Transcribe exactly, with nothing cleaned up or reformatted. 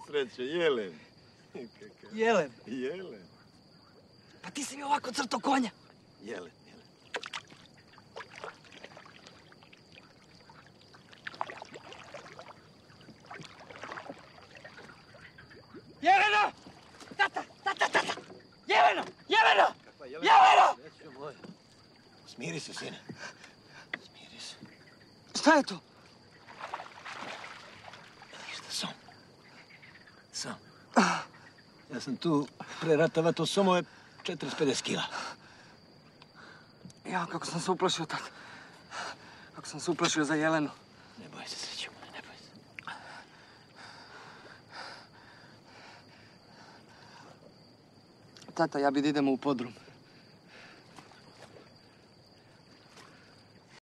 sreće, jelen. Jelen? Jelen. Pa ti si mi ovako crto konja. Jelen, jelen. Jelena! Tata, tata, tata! Jelena! Jelena! Jelena! Srećo moja. Smiri se, sine. Smiri se. Šta je to? Ništa, som. Som. Ja sam tu pre rata vato somove četrdeset pedeset kila. Ja, kako sam se uplašio tad. Kako sam se uplašio za Jelenu. Ne boj se, srećo moja, ne boj se. Tata, ja bi da idemo u podrum.